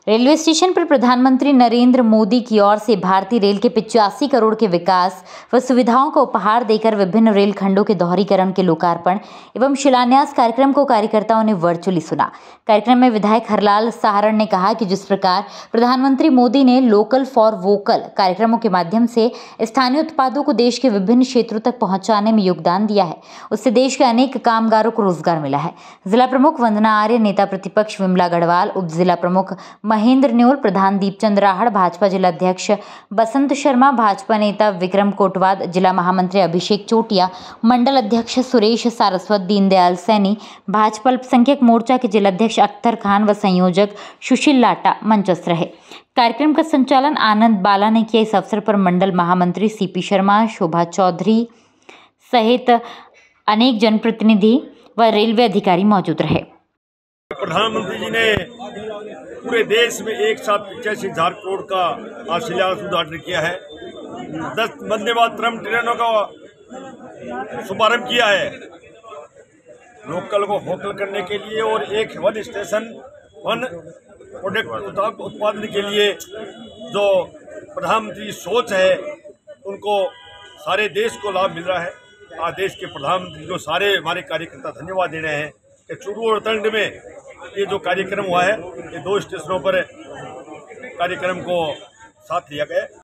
Railway station पर प्रधानमंत्री नरेंद्र मोदी की ओर से भारतीय रेल के 85 करोड़ के विकास व सुविधाओं को उपहार देकर विभिन्न रेल खंडों के दोहरीकरण के लोकार्पण एवं शिलान्यास कार्यक्रम को कार्यकर्ताओं ने वर्चुअली सुना। कार्यक्रम में विधायक हरलाल साहरण ने कहा कि जिस प्रकार प्रधानमंत्री मोदी ने लोकल फॉर वोकल कार्यक्रमों के माध्यम से स्थानीय उत्पादों को देश के विभिन्न क्षेत्रों तक पहुंचाने में योगदान दिया है, उससे देश के अनेक कामगारों को रोजगार मिला है। जिला प्रमुख वंदना आर्य, नेता प्रतिपक्ष विमला गढ़वाल, उप जिला प्रमुख महेंद्र न्योल, प्रधान दीपचंद राहड़, भाजपा जिला अध्यक्ष बसंत शर्मा, भाजपा नेता विक्रम कोटवाद, जिला महामंत्री अभिषेक चोटिया, मंडल अध्यक्ष सुरेश सारस्वत, दीनदयाल सैनी, भाजपा अल्पसंख्यक मोर्चा के जिला अध्यक्ष अख्तर खान व संयोजक सुशील लाटा मंचस्थ रहे। कार्यक्रम का संचालन आनंद बाला ने किया। इस अवसर पर मंडल महामंत्री सीपी शर्मा, शोभा चौधरी सहित अनेक जनप्रतिनिधि व रेलवे अधिकारी मौजूद रहे। प्रधानमंत्री जी ने पूरे देश में एक साथ 85,000 करोड़ का शिलान्यास उद्घाटन किया है। 10 वंदे मातरम ट्रेनों का शुभारंभ किया है लोकल को वोकल करने के लिए और एक वन स्टेशन वन प्रोडक्ट उत्पादन के लिए जो प्रधानमंत्री सोच है उनको सारे देश को लाभ मिल रहा है। आज देश के प्रधानमंत्री को सारे हमारे कार्यकर्ता धन्यवाद दे रहे हैं कि चूरू और तंड में ये जो कार्यक्रम हुआ है, ये 2 स्टेशनों पर कार्यक्रम को साथ लिया गया।